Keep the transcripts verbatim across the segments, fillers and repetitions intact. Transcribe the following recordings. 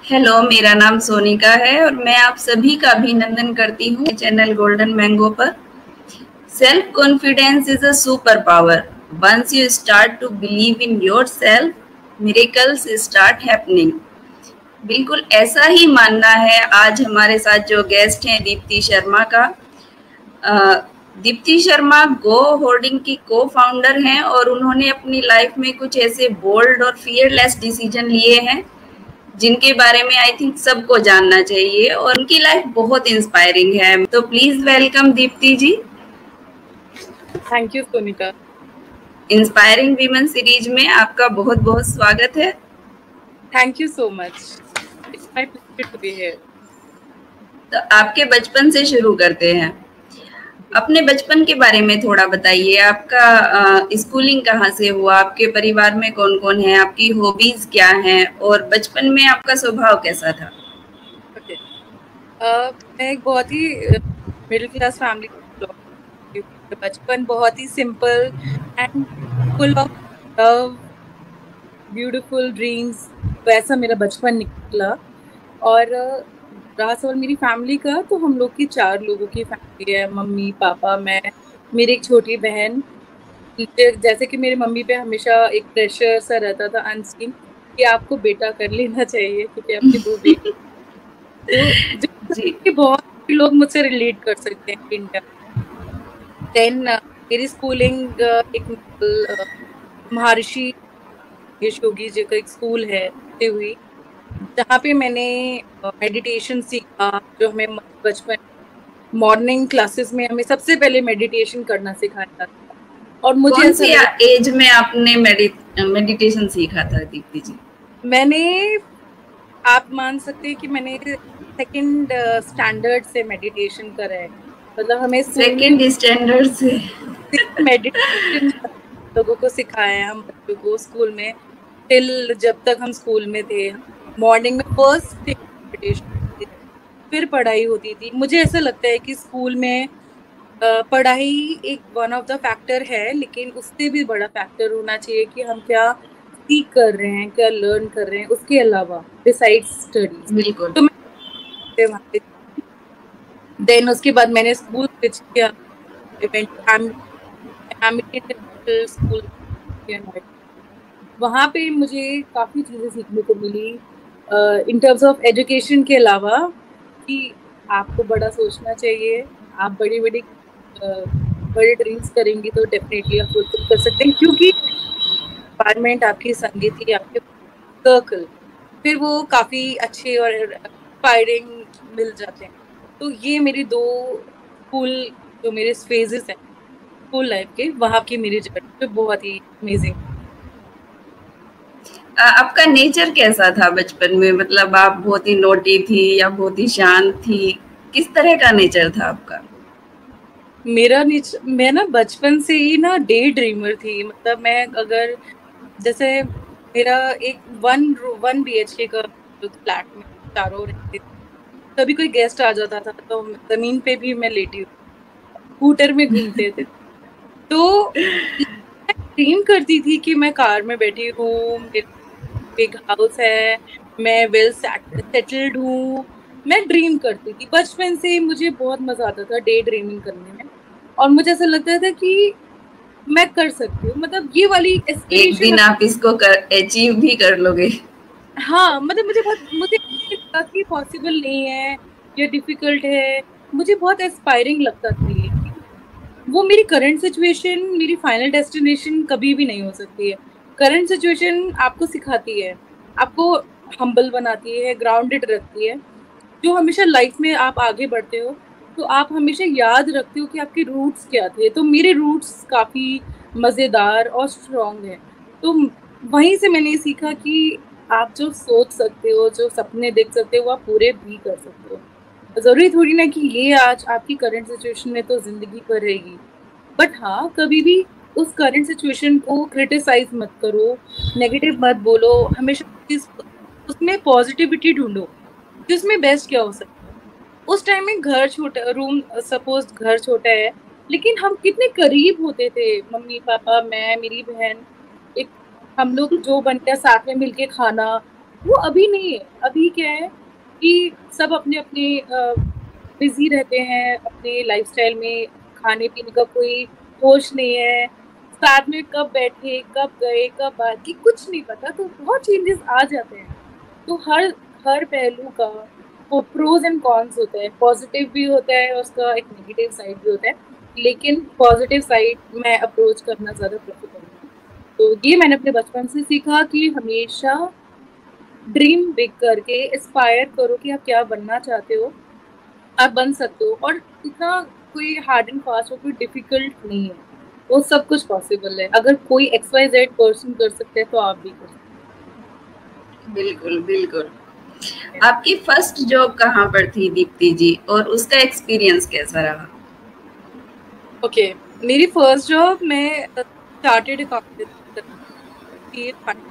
Hello, मेरा नाम सोनिका है और मैं आप सभी का अभिनंदन करती हूँ चैनल गोल्डन मैंगो पर। Self confidence is a super power. Once you start to believe in yourself miracles start happening. बिल्कुल ऐसा ही मानना है आज हमारे साथ जो गेस्ट हैं दीप्ति शर्मा का। अ, दीप्ति शर्मा गो होर्डिंग की को फाउंडर हैं और उन्होंने अपनी लाइफ में कुछ ऐसे बोल्ड और फियरलेस डिसीजन लिए हैं जिनके बारे में आई थिंक सबको जानना चाहिए और उनकी लाइफ बहुत इंस्पायरिंग है। तो please welcome Deepti ji. Thank you Sonika. Inspiring women series में आपका बहुत बहुत स्वागत है। Thank you so much, it's my pleasure to be here. तो आपके बचपन से शुरू करते हैं। अपने बचपन के बारे में थोड़ा बताइए। आपका स्कूलिंग कहाँ से हुआ, आपके परिवार में कौन कौन है, आपकी हॉबीज क्या हैं और बचपन में आपका स्वभाव कैसा था? ओके, मैं एक बहुत ही मिडिल क्लास फैमिली से, बचपन बहुत ही simple and full of love, beautiful dreams, वैसा मेरा बचपन निकला। और रहा सवाल मेरी फैमिली का, तो हम लोग की चार लोगों की फैमिली है, मम्मी पापा मैं, मेरी एक छोटी बहन। जैसे कि मेरी मम्मी पे हमेशा एक प्रेशर सा रहता था अनसीन कि आपको बेटा कर लेना चाहिए क्योंकि आपकी दो बेटी। तो जो बहुत लोग मुझसे रिलेट कर सकते हैं इंडिया। देन मेरी स्कूलिंग एक महर्षि योगी जी का एक स्कूल है हुई, जहाँ पे मैंने मेडिटेशन सीखा। जो हमें बचपन मॉर्निंग क्लासेस में हमें सबसे पहले मेडिटेशन करना सिखाया था। और मुझे कौन सी एज में आपने मेडि, मेडिटेशन सीखा था दीप्ति जी? मैंने, आप मान सकते हैं कि मैंने सेकंड स्टैंडर्ड से मेडिटेशन करा है। मतलब हमें सेकंड स्टैंडर्ड से मेडिटेशन लोगों को सिखाया है हम बच्चों को स्कूल में। टिल जब तक हम स्कूल में थे, मॉर्निंग में फर्स्ट मेडिटेशन, फिर पढ़ाई होती थी। मुझे ऐसा लगता है कि स्कूल में पढ़ाई एक वन ऑफ द फैक्टर है, लेकिन उससे भी बड़ा फैक्टर होना चाहिए कि हम क्या सीख कर रहे हैं, क्या लर्न कर रहे हैं उसके अलावा, बिसाइड्स स्टडीज। बिल्कुल। तो मैं देन उसके बाद मैंने स्कूल स्विच किया, स्कूल। वहाँ पे मुझे काफ़ी चीज़ें सीखने को मिली इन टर्म्स ऑफ एजुकेशन के अलावा, कि आपको बड़ा सोचना चाहिए। आप बड़ी बड़ी बड़े ड्रीम्स करेंगी तो डेफिनेटली आप फुलफिल कर सकते हैं, क्योंकि एनवायरनमेंट, आपकी संगति, आपके सर्कल, फिर वो काफ़ी अच्छे और इंस्पायरिंग मिल जाते हैं। तो ये मेरी दो स्कूल जो मेरे फेजेस हैं स्कूल लाइफ के, वहाँ की मेरी जर्नी बहुत ही अमेजिंग। आपका नेचर कैसा था बचपन में? मतलब आप बहुत ही नोटी थी या बहुत ही शांत थी? किस तरह का नेचर था आपका? मेरा नेचर, मैं ना बचपन से ही ना डे ड्रीमर थी। मतलब मैं अगर जैसे मेरा एक वन वन बी एच के का फ्लैट में चारों रहते थे, कभी कोई गेस्ट आ जाता था तो जमीन पे भी मैं लेटी स्कूटर में घूमते थे। तो ड्रीम करती थी कि मैं कार में बैठी हूँ, बिग हाउस है, मैं वेल सेटल्ड हूँ। मैं ड्रीम करती थी बचपन से, मुझे बहुत मजा आता था डे ड्रीमिंग करने में, और मुझे ऐसा लगता था कि मैं कर सकती हूँ। मतलब ये वाली एक दिन आप इसको कर अचीव भी कर लोगे। हाँ, मतलब मुझे बहुत, मुझे कि पॉसिबल नहीं है, ये डिफिकल्ट है, मुझे बहुत एस्पायरिंग लगता था ये। वो मेरी करंट सिचुएशन मेरी फाइनल डेस्टिनेशन कभी भी नहीं हो सकती है। करंट सिचुएशन आपको सिखाती है, आपको हम्बल बनाती है, ग्राउंडेड रखती है। जो हमेशा लाइफ में आप आगे बढ़ते हो तो आप हमेशा याद रखते हो कि आपके रूट्स क्या थे। तो मेरे रूट्स काफ़ी मज़ेदार और स्ट्रॉन्ग हैं। तो वहीं से मैंने सीखा कि आप जो सोच सकते हो, जो सपने देख सकते हो, वो आप पूरे भी कर सकते हो। ज़रूरी थोड़ी ना कि ये आज आपकी करंट सिचुएशन में तो ज़िंदगी भर रहेगी, बट हाँ, कभी भी उस करंट सिचुएशन को क्रिटिसाइज मत करो, नेगेटिव मत बोलो, हमेशा उसमें पॉजिटिविटी ढूंढो कि उसमें बेस्ट क्या हो सकता है। उस टाइम में घर छोटा, रूम सपोज घर छोटा है, लेकिन हम कितने करीब होते थे, मम्मी पापा, मैं, मेरी बहन, एक हम लोग जो बन गया साथ में मिलके खाना, वो अभी नहीं है। अभी क्या है कि सब अपने अपने बिजी रहते हैं अपने लाइफस्टाइल में, खाने पीने का कोई होश नहीं है, साथ में कब बैठे कब गए कब बात की कुछ नहीं पता, तो बहुत चेंजेस आ जाते हैं। तो हर हर पहलू का वो प्रोज एंड कॉन्स होता है, पॉजिटिव भी होता है और उसका एक नेगेटिव साइड भी होता है, लेकिन पॉजिटिव साइड मैं अप्रोच करना ज़्यादा प्रेफर करूँगी। तो ये मैंने अपने बचपन से सीखा कि हमेशा ड्रीम बिग करके एस्पायर करो कि आप क्या बनना चाहते हो, आप बन सकते हो। और इतना कोई हार्ड एंड फास्ट और कोई डिफिकल्ट नहीं है, वो सब कुछ पॉसिबल है। अगर कोई एक्स वाई जेड पर्सन कर सकते हैं तो आप भी कर सकते हैं। बिल्कुल बिल्कुल। आपकी फर्स्ट जॉब कहाँ पर थी दीप्ति जी, और उसका एक्सपीरियंस कैसा रहा? ओके okay, मेरी फर्स्ट जॉब मैं चार्टेड अकाउंटेंट थी,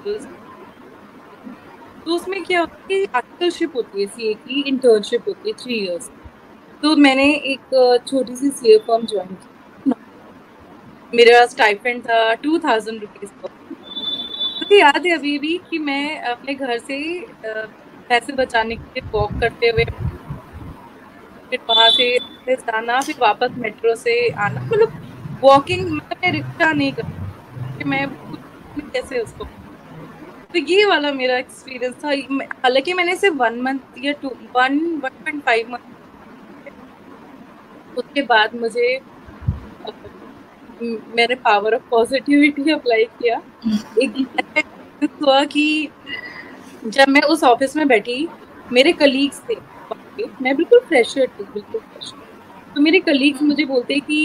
तो उसमें क्या होता है कि इंटर्नशिप होती है, सीए की इंटर्नशिप होती है थ्री इयर्स। तो मैंने एक छोटी सी सीए फर्म ज्वाइन की, मेरा स्टाइपेंड था टू थाउजेंड रुपीज। मुझे याद है अभी भी कि मैं अपने घर से पैसे बचाने के लिए वॉक करते हुए फिर वहाँ से जाना, फिर वापस मेट्रो से आना, मतलब वॉकिंग, मतलब मैं रिक्शा नहीं करती, मैं कैसे उसको। तो ये वाला मेरा एक्सपीरियंस था। हालांकि मैंने सिर्फ वन मंथ या two one one point five month, उसके बाद मुझे मैंने पावर ऑफ पॉजिटिविटी अप्लाई किया। एक हुआ कि जब मैं उस ऑफिस में बैठी, मेरे कलीग्स थे, मैं बिल्कुल फ्रेशर थी, बिल्कुल फ्रेशर। तो मेरे कलीग्स मुझे बोलते कि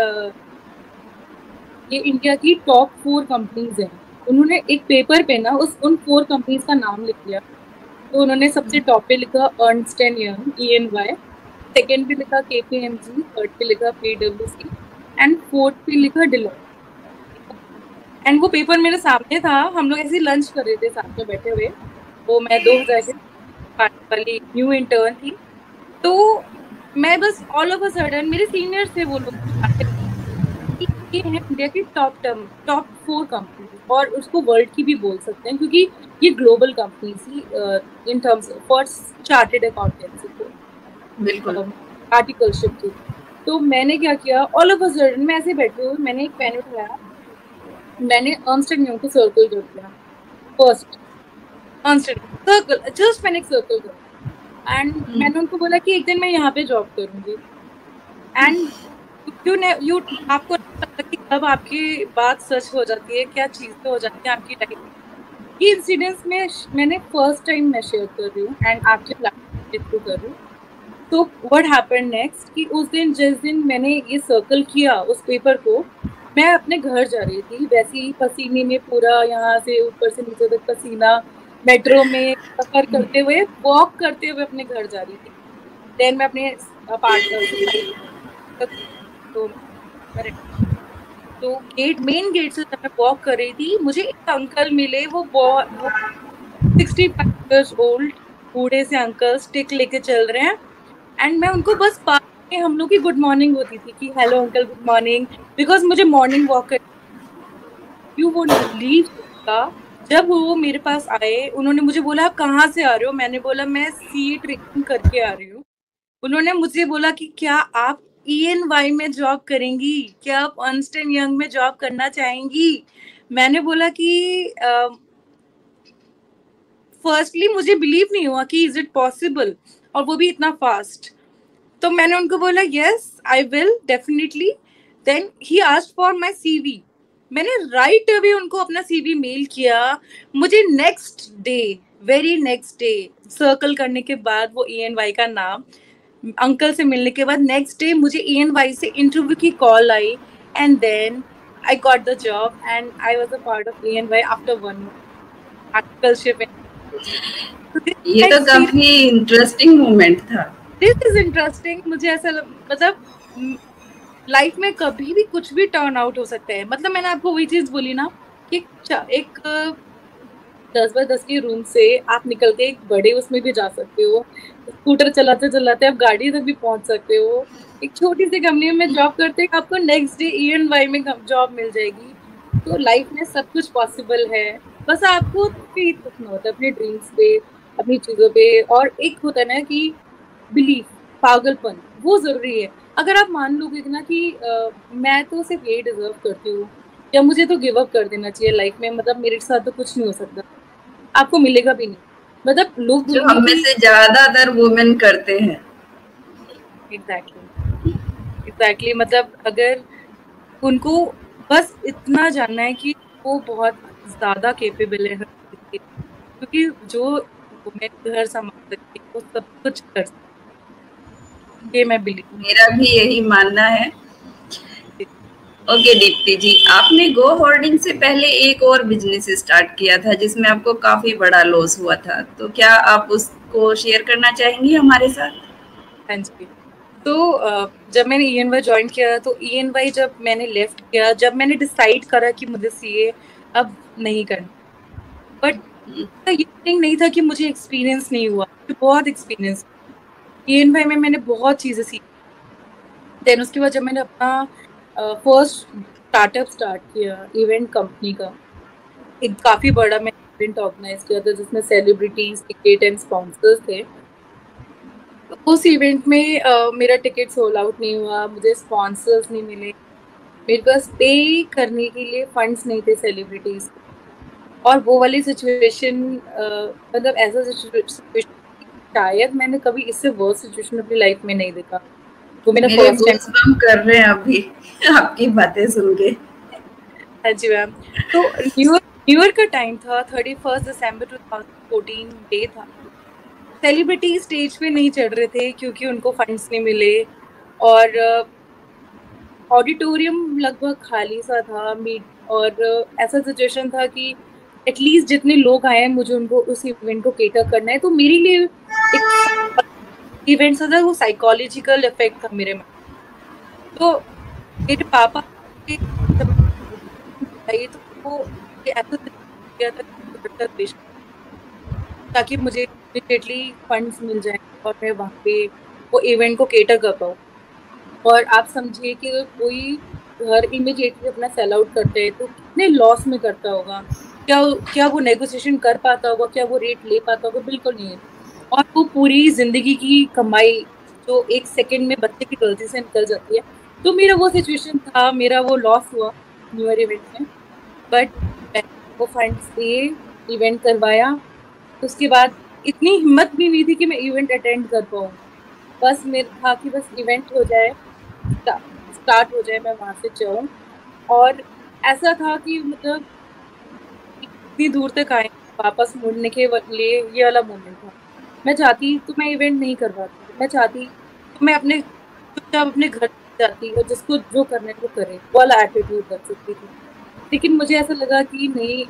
ये इंडिया की टॉप फोर कंपनीज हैं। उन्होंने एक पेपर पे ना उस उन फोर कंपनीज का नाम लिख लिया। तो उन्होंने सबसे टॉप पे लिखा Ernst and Young, E N Y, second पे लिखा K P M G, third पे लिखा P W C and fourth पे लिखा डेलॉयट। एंड वो पेपर मेरे सामने था, हम लोग ऐसे लंच कर रहे थे साथ में बैठे हुए। वो मैं दो हजार वाली न्यू इंटर्न थी। तो मैं बस ऑल ऑफ अ सडन, मेरे सीनियर्स थे वो लोग, ये है इंडिया की top term top four company, और उसको वर्ल्ड की भी बोल सकते हैं क्योंकि ये ग्लोबल कंपनी थी in terms for chartered accountancy को, बिल्कुल आर्टिकलशिप थी। तो मैंने क्या किया, ऑल ऑफ अ सडन मैं ऐसे बैठे हुए, मैंने एक पेन उठाया, मैंने अर्नस्ट एंड यंग को सर्कल कर दिया first, Ernst and circle, just मैंने एक सर्कल कर, एंड मैंने उनको बोला कि एक दिन मैं यहाँ पे जॉब करूंगी। एंड यू ने यू आपको लगता कि कब आपकी बात सच हो जाती है, क्या चीजें हो जाती है आपकी लाइफ। ये इंसिडेंट्स में मैंने फर्स्ट टाइम मैं शेयर कर रही हूँ एंड आपके थ्रू कर रही हूँ। तो व्हाट हैपेंड नेक्स्ट कि उस दिन जिस दिन मैंने ये सर्कल किया उस पेपर को, मैं अपने घर जा रही थी, वैसे ही पसीने में पूरा यहाँ से ऊपर से नीचे तक पसीना, मेट्रो में सफर करते हुए, वॉक करते हुए अपने घर जा रही थी। देन मैं अपने अपार्टमेंट तो तो गेट मेन गेट से जब मैं वॉक कर रही थी, मुझे एक अंकल मिले, वो बहुत सिक्सटी फाइव इयर्स ओल्ड बूढ़े से अंकल, स्टिक लेके चल रहे हैं। एंड मैं उनको बस पास में, हम लोग की गुड मॉर्निंग होती थी कि hello uncle good morning, because मुझे मॉर्निंग वॉक कर यू वो लीव था। जब वो मेरे पास आए, उन्होंने मुझे बोला कहाँ से आ रहे हो, मैंने बोला मैं सी ट्रेनिंग करके आ रही हूँ। उन्होंने मुझे बोला कि क्या आप ई एन वाई में जॉब करेंगी, क्या आप अर्नस्ट एंड यंग में जॉब करना चाहेंगी। मैंने बोला कि फर्स्टली uh, मुझे बिलीव नहीं हुआ कि इज इट पॉसिबल, और वो भी इतना फास्ट। तो मैंने उनको बोला yes I will definitely. Then he asked for my CV, मैंने राइट अवे उनको अपना सीवी मेल किया। मुझे next day, very next day, circle करने के बाद वो ई एन वाई का नाम, अंकल से मिलने के बाद नेक्स्ट डे मुझे ई एन वाई से इंटरव्यू की कॉल आई, and then I got the job and I was a part of E N Y after one month articleship. ये तो काफी इंटरेस्टिंग मोमेंट था। This is interesting. मुझे ऐसा मतलब लाइफ में कभी भी कुछ भी टर्न आउट हो सकता है। मतलब मैंने आपको वही चीज बोली ना कि एक दस बाय दस के रूम से आप निकल के एक बड़े उसमें भी जा सकते हो, स्कूटर चलाते चलाते आप गाड़ी तक भी पहुंच सकते हो। एक छोटी सी कंपनी में जॉब करते आपको next day E N Y में जॉब मिल जाएगी। तो लाइफ में सब कुछ पॉसिबल है। बस आपको फेथ रखना होता है अपने ड्रीम्स पे, अपनी चीजों पे। और एक होता है ना कि बिलीफ, पागलपन, वो जरूरी है। अगर आप मान लोगे ना कि uh, मैं तो सिर्फ ये डिजर्व करती हूँ, या मुझे तो गिव अप कर देना चाहिए लाइफ में, मतलब मेरे साथ तो कुछ नहीं हो सकता, आपको मिलेगा भी नहीं। मतलब लोग जो बोलेंगे हम में कि से ज्यादातर वुमेन करते हैं। एग्जैक्टली एग्जैक्टली मतलब अगर उनको बस इतना जानना है कि वो बहुत ज्यादा केपेबल है हर चीज के, क्योंकि जो वुमेन घर संभाल सकती है वो सब कुछ कर सकती है, मैं बिलीव। मेरा भी यही मानना है। ओके दीप्ति जी, आपने गो होर्डिंग से पहले एक और बिजनेस स्टार्ट किया था जिसमें आपको काफी बड़ा लॉस हुआ था, तो क्या आप उसको शेयर करना चाहेंगी हमारे साथ? हाँ जी। तो अ, जब मैंने ई एन वाई ज्वाइन किया, तो ई एन वाई जब मैंने लेफ्ट किया, जब मैंने डिसाइड करा कि मुझे सी ए अब नहीं करना, बट ये थिंग नहीं था कि मुझे एक्सपीरियंस नहीं हुआ, मुझे बहुत एक्सपीरियंस। ई एन वाई में मैंने बहुत चीजें सीखी। देन उसके बाद जब मैंने अपना फर्स्ट स्टार्टअप स्टार्ट किया इवेंट कंपनी का, एक काफी बड़ा मैं इवेंट ऑर्गेनाइज किया था जिसमें सेलिब्रिटीज, टिकट एंड स्पॉन्सर्स थे। तो उस इवेंट में uh, मेरा टिकट सोल्ड आउट नहीं हुआ, मुझे स्पॉन्सर्स नहीं मिले, मेरे पास पे करने के लिए फंड्स नहीं थे सेलिब्रिटीज। और वो वाली सिचुएशन, मतलब ऐसा सिचुएशन शायद मैंने कभी इससे वर्स्ट सिचुएशन अपनी लाइफ में नहीं देखा। वो मेरा मेरे फर्स्ट टाइम गूज़बम्प कर रहे हैं अभी आपकी बातें सुन के। हाँ जी मैम। तो न्यू ईयर न्यू ईयर का टाइम था, thirty first December two thousand fourteen day था। सेलिब्रिटी स्टेज पे नहीं चढ़ रहे थे क्योंकि उनको फंड्स नहीं मिले, और ऑडिटोरियम लगभग खाली सा था। मीट और ऐसा सिचुएशन था कि एटलीस्ट जितने लोग आए हैं मुझे उनको उस इवेंट को केटर करना है। तो मेरे लिए एक इवेंट था, वो साइकोलॉजिकल इफेक्ट था मेरे में। तो मेरे पापा तो वो ऐसा किया था ताकि मुझे इमीडिएटली फंड्स मिल जाए और मैं वहाँ पे वो इवेंट को केटर कर पाऊँ। और आप समझिए कि कोई घर इमीडिएटली अपना सेल आउट करते हैं तो कितने लॉस में करता होगा, क्या क्या वो नेगोशिएशन कर पाता होगा, क्या वो रेट ले पाता होगा? बिल्कुल नहीं है। और वो पूरी जिंदगी की कमाई जो एक सेकंड में बच्चे की गलती से निकल जाती है। तो मेरा वो सिचुएशन था, मेरा वो लॉस हुआ न्यू ईयर इवेंट में, बट वो फंड्स दिए, इवेंट करवाया। उसके बाद इतनी हिम्मत भी नहीं थी कि मैं इवेंट अटेंड कर पाऊँ, बस मेरा था कि बस इवेंट हो जाए, स्टार्ट हो जाए, मैं वहां से जाऊं। और ऐसा था कि मतलब इतनी दूर तक आए, वापस मुड़ने के लिए ये वाला मोमेंट था। मैं चाहती तो मैं इवेंट नहीं करवाती, मैं चाहती तो मैं अपने चुपचाप अपने घर जाती और जिसको जो करना है वो करे, वो वाला एटीट्यूड रख सकती थी। लेकिन मुझे ऐसा लगा कि नहीं,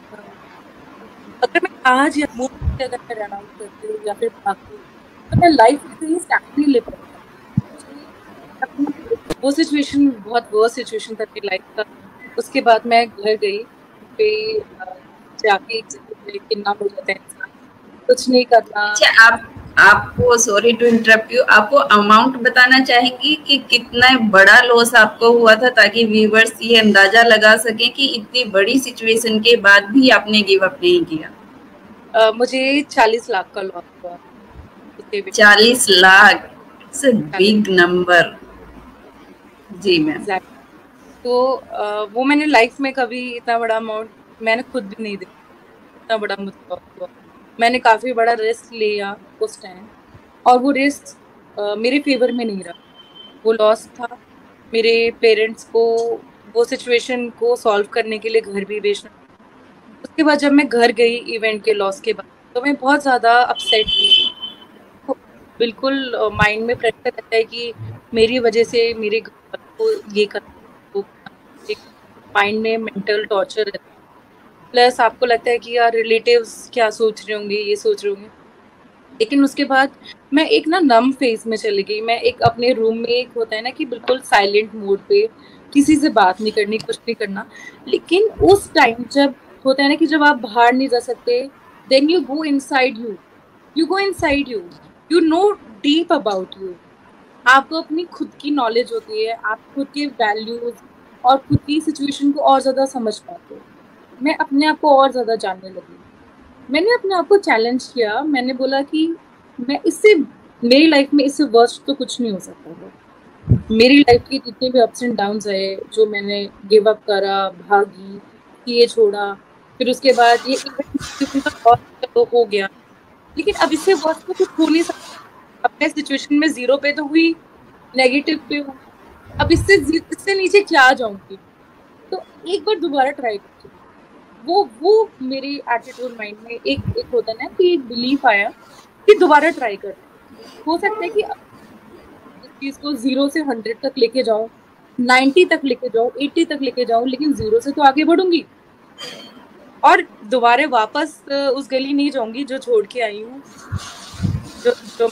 अगर मैं आज या मूड अगर मैं रन आउट करती हूँ या फिर भागती हूँ तो मैं लाइफ में कहीं स्टैंड नहीं ले पाऊंगी। वो सिचुएशन बहुत वर्स्ट सिचुएशन था मेरी लाइफ का। उसके बाद मैं घर गई पे जाके कितना हो जाता है इंसान, कुछ नहीं करना। अच्छा, आप आपको सॉरी टू इंटरप्ट यू, आपको अमाउंट बताना चाहेंगी कि कितना बड़ा लॉस आपको हुआ था, ताकि व्यूवर्स ये अंदाजा लगा सके कि इतनी बड़ी सिचुएशन के बाद भी आपने गिव अप नहीं किया? uh, मुझे चालीस लाख का लॉस हुआ। चालीस lakh, it's a big number. जी मैम। तो uh, वो मैंने लाइफ में कभी इतना बड़ा अमाउंट मैंने खुद भी नहीं देखा, इतना बड़ा मुझे हुआ। मैंने काफी बड़ा रिस्क लिया उस टाइम, और वो रिस्क uh, मेरे फेवर में नहीं रहा। वो लॉस था मेरे पेरेंट्स को वो सिचुएशन को सॉल्व करने के लिए घर भी बेचना। उसके बाद जब मैं घर गई इवेंट के लॉस के बाद, तो मैं बहुत ज्यादा अपसेट थी। बिल्कुल माइंड में प्रेशर रहता है कि मेरी वजह से मेरे घर को ये कर, माइंड में मेंटल टॉर्चर रहता है। प्लस आपको लगता है कि यार रिलेटिव्स क्या सोच रहे होंगे, ये सोच रहे होंगे। लेकिन उसके बाद मैं एक ना नम फेज में चली गई। मैं एक अपने रूम में, एक होता है ना कि बिल्कुल साइलेंट मोड पे, किसी से बात नहीं करनी, कुछ नहीं करना। लेकिन उस टाइम जब होता है ना कि जब आप बाहर नहीं जा सकते, then you go inside you you go inside you you know deep about you. आपको अपनी खुद की नॉलेज होती है, आप खुद के वैल्यूज और खुद की सिचुएशन को और ज्यादा समझ पाते हो। मैं अपने आप को और ज़्यादा जानने लगी। मैंने अपने आप को चैलेंज किया, मैंने बोला कि मैं इससे मेरी लाइफ में इससे वर्स्ट तो कुछ नहीं हो सकता है। मेरी लाइफ की जितने भी अप्स एंड डाउन्स है, जो मैंने गिव अप करा, भागी, ये छोड़ा, फिर उसके बाद ये इवेंट हो गया, लेकिन अब इससे वर्स्ट तो कुछ हो नहीं सकता। अपने सिचुएशन में जीरो पे तो हुई, नेगेटिव पे हूँ, अब इससे इससे नीचे क्या जाऊंगी? तो एक बार दोबारा ट्राई करती हूँ। वो वो मेरी एटीट्यूड माइंड में एक एक होता है ना कि एक बिलीफ आया कि दोबारा ट्राई कर। हो सकता है कि इस चीज को जीरो से हंड्रेड तक लेके जाऊं, नाइन्टी तक लेके जाऊं, एट्टी तक लेके जाऊं, लेकिन जीरो से तो आगे बढ़ूंगी और दोबारा वापस उस गली नहीं जाऊंगी जो छोड़ के आई हूँ, जो जो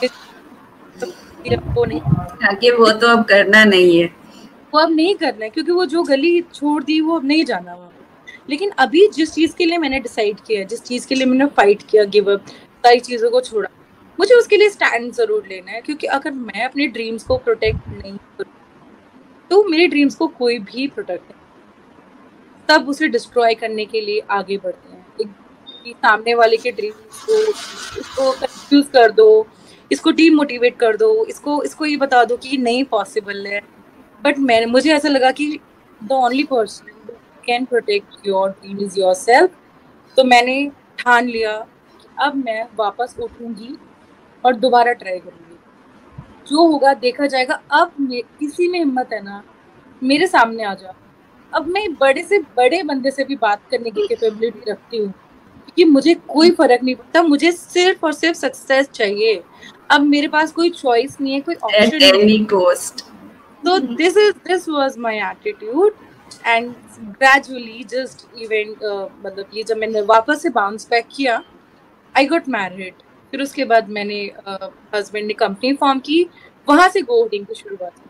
वो नहीं, आगे वो तो अब करना नहीं है, वो अब नहीं करना है, क्योंकि वो जो गली छोड़ दी वो अब नहीं जाना वहाँ। लेकिन अभी जिस चीज के लिए मैंने डिसाइड किया, जिस चीज के लिए मैंने फाइट किया, गिव अप, सारी चीजों को छोड़ा, मुझे उसके लिए स्टैंड जरूर लेना है। क्योंकि अगर मैं अपने ड्रीम्स को प्रोटेक्ट नहीं करूँ तो मेरे ड्रीम्स को कोई भी प्रोटेक्ट नहीं, तब उसे डिस्ट्रॉय करने के लिए आगे बढ़ते हैं। एक सामने वाले के ड्रीम्स को इसको कंफ्यूज कर दो, इसको डीमोटिवेट कर दो, इसको इसको ये बता दो कि नहीं पॉसिबल है। बट मैं मुझे ऐसा लगा कि the only person can protect your dream is yourself. तो मैंने ठान लिया कि अब मैं वापस उठूंगी और दोबारा ट्राई करूंगी, जो होगा देखा जाएगा। अब किसी में हिम्मत है ना, मेरे सामने आ जाओ। अब मैं बड़े से बड़े बंदे से भी बात करने की कैपेबिलिटी रखती हूँ, क्योंकि मुझे कोई फर्क नहीं पड़ता, मुझे सिर्फ और सिर्फ सक्सेस चाहिए। अब मेरे पास कोई चॉइस नहीं है, कोई option at any cost. So this is this was my attitude, and gradually just even uh, मतलब ये जब मैंने वापस से बाउंस बैक किया, I got married। फिर उसके बाद मैंने हस्बैंड uh, ने कंपनी फॉर्म की, वहां से गो होर्डिंग की शुरुआत हुई।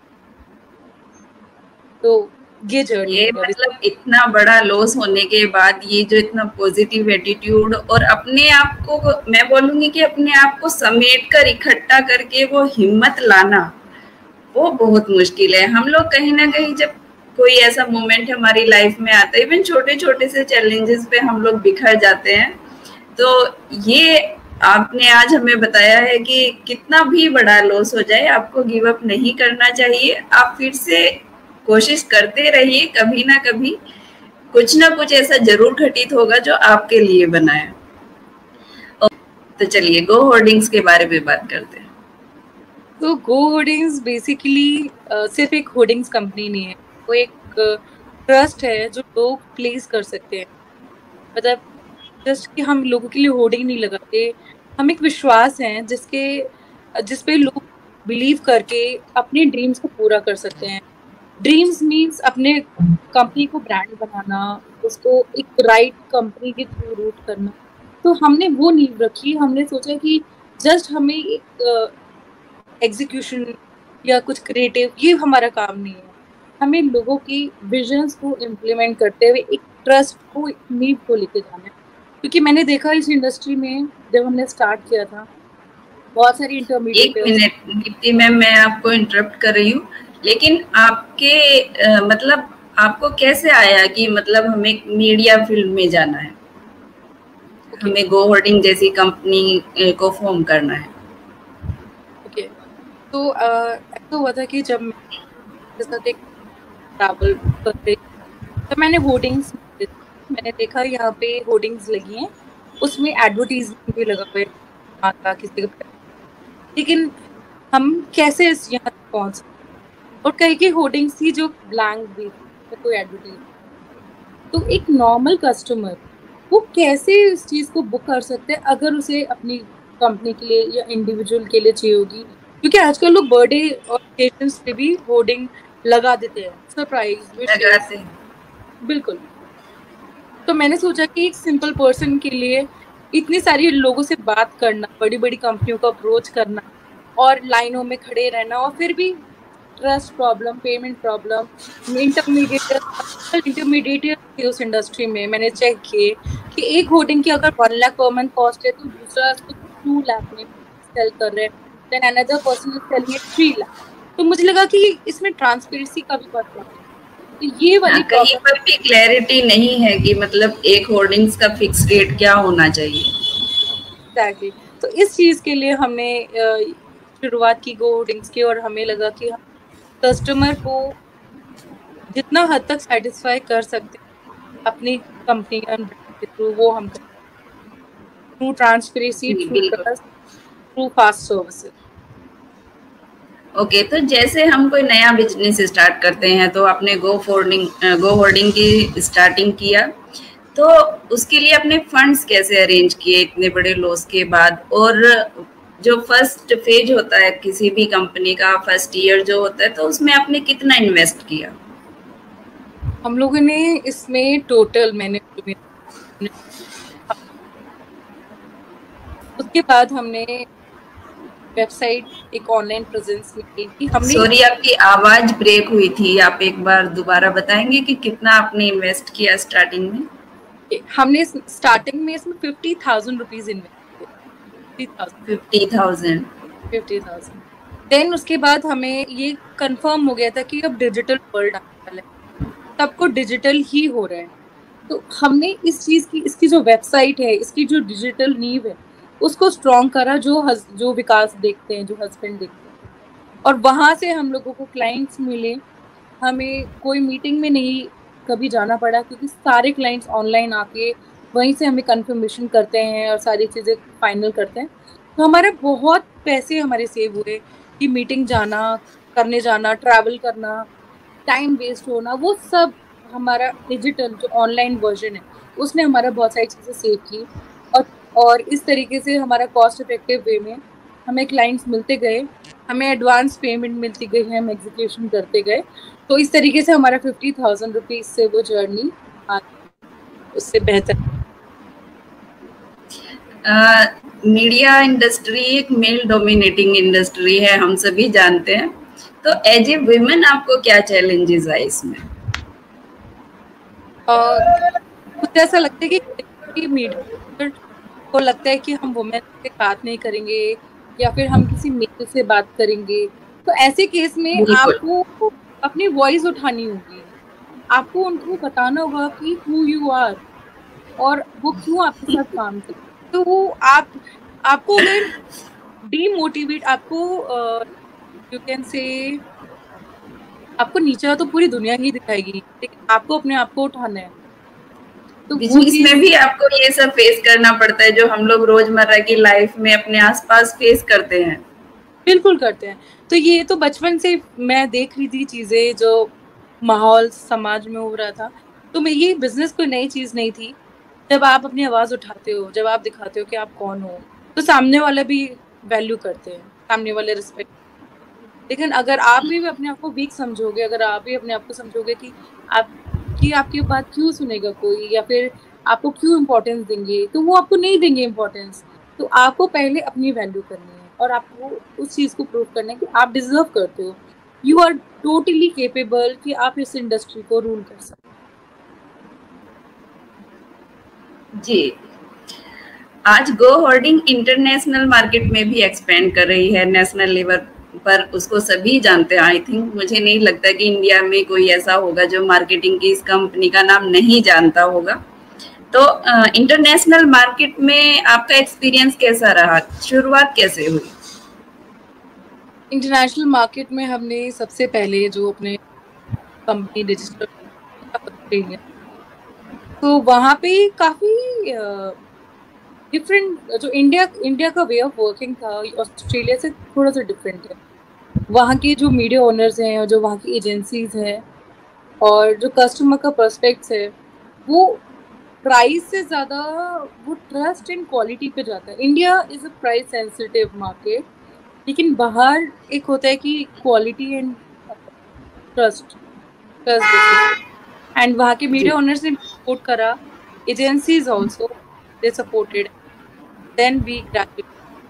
तो ये जर्नी, ये मतलब इतना बड़ा लॉस होने के बाद ये जो इतना पॉजिटिव एटीट्यूड और अपने आप को, मैं बोलूंगी कि अपने आप को समेट कर इकट्ठा करके वो हिम्मत लाना, वो बहुत मुश्किल है। हम लोग कहीं ना कहीं जब कोई ऐसा मोमेंट हमारी लाइफ में आता है, इवन छोटे छोटे से चैलेंजेस पे हम लोग बिखर जाते हैं। तो ये आपने आज हमें बताया है कि कितना भी बड़ा लॉस हो जाए आपको गिव अप नहीं करना चाहिए। आप फिर से कोशिश करते रहिए, कभी ना कभी कुछ ना कुछ ऐसा जरूर घटित होगा जो आपके लिए बना है। तो चलिए गो होर्डिंग्स के बारे में बात करते हैं। तो गो होर्डिंग्स बेसिकली सिर्फ एक होर्डिंग्स कंपनी नहीं है, वो एक ट्रस्ट uh, है जो लोग प्लेस कर सकते हैं। मतलब जस्ट कि हम लोगों के लिए होर्डिंग नहीं लगाते, हम एक विश्वास है जिसके जिस पे लोग बिलीव करके अपने ड्रीम्स को पूरा कर सकते हैं। ड्रीम्स मीन्स अपने कंपनी को ब्रांड बनाना, उसको एक राइट कंपनी के थ्रू रूट करना। तो हमने वो नींव रखी, हमने सोचा कि जस्ट हमें एक एग्जीक्यूशन या कुछ क्रिएटिव, ये हमारा काम नहीं है। हमें लोगों की विजन्स को इम्प्लीमेंट करते हुए एक ट्रस्ट को, एक नींव को लेके जाना है। क्योंकि मैंने देखा इस इंडस्ट्री में जब हमने स्टार्ट किया था, बहुत सारी इंटरमीडिएट। एक मिनट दीप्ति मैम, मैं आपको इंटरप्ट कर रही हूँ, लेकिन आपके आ, मतलब आपको कैसे आया कि मतलब हमें मीडिया फील्ड में जाना है, okay. हमें गो होर्डिंग जैसी कंपनी को फॉर्म करना है? Okay okay. तो ऐसा हुआ था कि जब मेरे साथ एक ट्रैवल करते तो मैंने होर्डिंग्स मैंने देखा यहाँ पे होर्डिंग्स लगी हैं, उसमें एडवर्टीजमेंट भी लगा हुआ है किसी का, लेकिन हम कैसे इस यहाँ तक पहुँच, और कई की होर्डिंग्स थी जो ब्लैंक भी थी, कोई एडवर्टीजमेंट। तो एक नॉर्मल कस्टमर वो कैसे इस चीज़ को बुक कर सकते हैं अगर उसे अपनी कंपनी के लिए या इंडिविजुअल के लिए चाहिए होगी? क्योंकि आजकल लोग बर्थडे और ओकेजन्स पे भी होर्डिंग लगा देते हैं, सरप्राइज लगाते हैं। बिल्कुल। तो मैंने सोचा कि एक सिंपल पर्सन के लिए इतनी सारी लोगों से बात करना, बड़ी बड़ी कंपनियों को अप्रोच करना और लाइनों में खड़े रहना, और फिर भी trust problem, payment problem, intermediate intermediate थी उस इंडस्ट्री में। मैंने चेक किए कि एक होर्डिंग की अगर one lakh per month cost है तो दूसरा उसको टू लाख में सेल कर रहे हैं, then another person is selling at three lakh. तो मुझे लगा कि इसमें ट्रांसपेरेंसी का भी बहुत प्रॉब्लम। ये वाली कहीं पर भी क्लैरिटी नहीं है कि मतलब एक होर्डिंग्स का फिक्स रेट क्या होना चाहिए। एग्जैक्टली। तो इस चीज के लिए हमने शुरुआत की गो होर्डिंग्स की, और हमें लगा कि कस्टमर को जितना हद तक सेटिस्फाई कर सकते अपनी कंपनी के थ्रू, वो हम through transparency, through trust, through fast services. Okay okay, तो जैसे हम कोई नया बिजनेस स्टार्ट करते हैं, तो आपने गो होर्डिंग गो होर्डिंग की स्टार्टिंग किया, तो उसके लिए अपने फंड्स कैसे अरेंज किए इतने बड़े लॉस के बाद? और जो फर्स्ट फेज होता है किसी भी कंपनी का, फर्स्ट ईयर जो होता है, तो उसमें आपने कितना इन्वेस्ट किया? हम लोगों ने इसमें टोटल, मैंने उसके बाद हमने वेबसाइट, एक ऑनलाइन प्रेजेंस में की हमने। सॉरी, आपकी आवाज ब्रेक हुई थी, आप एक बार दोबारा बताएंगे कि कितना आपने इन्वेस्ट किया स्टार्टिंग में? हमने स्टार्टिंग में इसमें फिफ्टी थाउजेंड रुपीज इन्वेस्ट किया। Fifty thousand fifty thousand then उसके बाद हमें ये कंफर्म हो गया था कि अब डिजिटल वर्ल्ड आने वाला है, सबको डिजिटल ही हो रहा है। तो हमने इस चीज की, इसकी जो वेबसाइट है, इसकी जो डिजिटल नींव है, उसको स्ट्रॉन्ग करा, जो हस, जो विकास देखते हैं, जो हस्बैंड देखते हैं। और वहां से हम लोगों को क्लाइंट्स मिले, हमें कोई मीटिंग में नहीं कभी जाना पड़ा, क्योंकि सारे क्लाइंट्स ऑनलाइन आके वहीं से हमें कंफर्मेशन करते हैं और सारी चीज़ें फाइनल करते हैं। तो हमारे बहुत पैसे हमारे सेव हुए कि मीटिंग जाना, करने जाना, ट्रैवल करना, टाइम वेस्ट होना, वो सब हमारा डिजिटल जो ऑनलाइन वर्जन है उसने हमारा बहुत सारी चीज़ें सेव की। और और इस तरीके से हमारा कॉस्ट इफेक्टिव वे में हमें क्लाइंट्स मिलते गए, हमें एडवांस पेमेंट मिलती गई, हम एग्जीक्यूशन करते गए। तो इस तरीके से हमारा फिफ्टी थाउजेंड रुपीज से वो जर्नी उससे बेहतर। मीडिया इंडस्ट्री एक मेल डोमिनेटिंग इंडस्ट्री है, हम सभी जानते हैं। तो एज ए वुमेन आपको क्या चैलेंजेस आए इसमें? मुझे ऐसा लगता है कि मीडिया को लगता है कि हम वुमेन से बात नहीं करेंगे या फिर हम किसी मेल से बात करेंगे। तो ऐसे केस में आपको अपनी वॉइस उठानी होगी, आपको उनको बताना होगा कि हु यू आर और वो क्यों आपके साथ काम करते। तो वो आप आपको अगर डीमोटिवेट, आपको यू कैन से आपको नीचे तो पूरी दुनिया ही दिखाएगी, लेकिन आपको अपने आप को उठाना है। तो बिजनेस में भी आपको ये सब फेस करना पड़ता है जो हम लोग रोजमर्रा की लाइफ में अपने आसपास फेस करते हैं। बिल्कुल करते हैं। तो ये तो बचपन से मैं देख रही थी चीजें, जो माहौल समाज में हो रहा था। तो मैं, ये बिजनेस कोई नई चीज नहीं थी। जब आप अपनी आवाज उठाते हो, जब आप दिखाते हो कि आप कौन हो, तो सामने वाले भी वैल्यू करते हैं, सामने वाले रिस्पेक्ट। लेकिन अगर आप भी अपने आप को वीक समझोगे, अगर आप भी अपने आप को समझोगे कि आप कि आपकी बात क्यों सुनेगा कोई, या फिर आपको क्यों इम्पोर्टेंस देंगे, तो वो आपको नहीं देंगे इम्पोर्टेंस। तो आपको पहले अपनी वैल्यू करनी है और आपको उस चीज को प्रूव करना है कि आप डिजर्व करते हो। यू आर टोटली केपेबल कि आप इस इंडस्ट्री को रूल कर सकते जी। आज गो होर्डिंग इंटरनेशनल मार्केट में भी एक्सपेंड कर रही है, नेशनल लेवल पर उसको सभी जानते हैं। आई थिंक, मुझे नहीं लगता कि इंडिया में कोई ऐसा होगा जो मार्केटिंग की इस कंपनी का नाम नहीं जानता होगा। तो इंटरनेशनल मार्केट में आपका एक्सपीरियंस कैसा रहा? शुरुआत कैसे हुई? इंटरनेशनल मार्केट में हमने सबसे पहले जो अपने कंपनी रजिस्टर, तो वहाँ पे काफी डिफरेंट, जो इंडिया इंडिया का वे ऑफ वर्किंग था ऑस्ट्रेलिया से थोड़ा सा डिफरेंट है। वहाँ के जो मीडिया ओनर्स हैं और जो वहाँ की एजेंसीज हैं और जो कस्टमर का पर्सपेक्ट्स है, वो प्राइस से ज़्यादा वो ट्रस्ट एंड क्वालिटी पे जाता है। India is a price sensitive market, लेकिन बाहर एक होता है कि quality and trust trust and वहाँ के मीडिया ओनर्स ने सपोर्ट करा, agencies also they supported, then we graduate.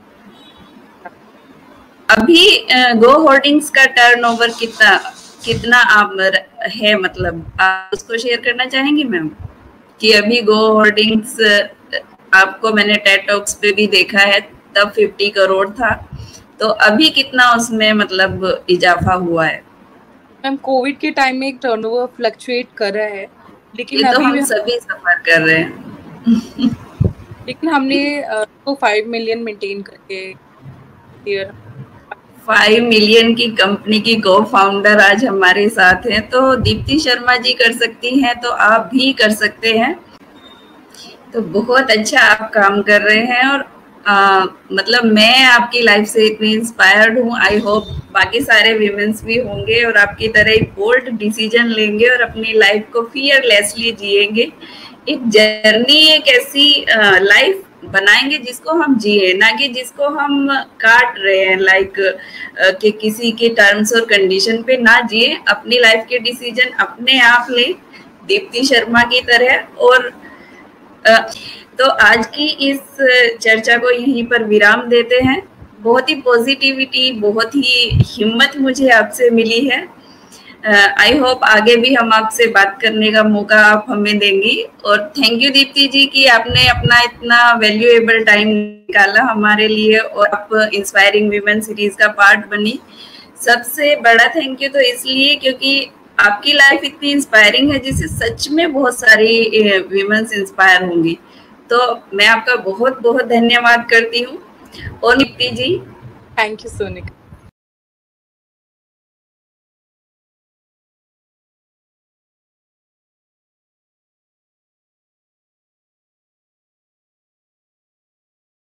अभी गो होर्डिंग्स का टर्नओवर कितना कितना आप है, मतलब आप उसको शेयर करना चाहेंगी मैम? कि अभी गो होर्डिंग्स, आपको मैंने टेड टॉक्स पे भी देखा है, तब पचास करोड़ था, तो अभी कितना उसमें मतलब इजाफा हुआ है? मैम कोविड के टाइम में एक टर्नओवर फ्लक्चुएट कर रहा है, लेकिन ये तो अभी हम हम सभी सफर कर रहे हैं। लेकिन हमने तो फाइव मिलियन मेंटेन करके ईयर फाइव मिलियन की कंपनी की को फाउंडर आज हमारे साथ हैं, तो दीप्ति शर्मा जी कर सकती हैं तो आप भी कर सकते हैं। तो बहुत अच्छा आप काम कर रहे हैं और आ, मतलब मैं आपकी लाइफ से इतनी इंस्पायर्ड हूँ। आई होप बाकी सारे वीमेंस भी होंगे और आपकी तरह ही बोल्ड डिसीजन लेंगे और अपनी लाइफ को फियरलेसली जिएंगे। एक जर्नी, एक ऐसी लाइफ बनाएंगे जिसको हम जिए, ना कि जिसको हम काट रहे हैं, लाइक कि किसी के टर्म्स और कंडीशन पे ना जिए। अपनी लाइफ के डिसीजन अपने आप ले, दीप्ति शर्मा की तरह। और तो आज की इस चर्चा को यहीं पर विराम देते हैं। बहुत ही पॉजिटिविटी, बहुत ही हिम्मत मुझे आपसे मिली है। आई होप आगे भी हम आपसे बात करने का मौका आप हमें देंगी। और थैंक यू दीप्ति जी कि आपने अपना इतना वैल्यूएबल टाइम निकाला हमारे लिए और आप इंस्पायरिंग वीमेन सीरीज का पार्ट बनी। सबसे बड़ा थैंक यू तो इसलिए क्योंकि आपकी लाइफ इतनी इंस्पायरिंग है जिससे सच में बहुत सारी वीमेंस इंस्पायर होंगी। तो मैं आपका बहुत बहुत धन्यवाद करती हूँ। और दीप्ति जी, थैंक यू सोनिका।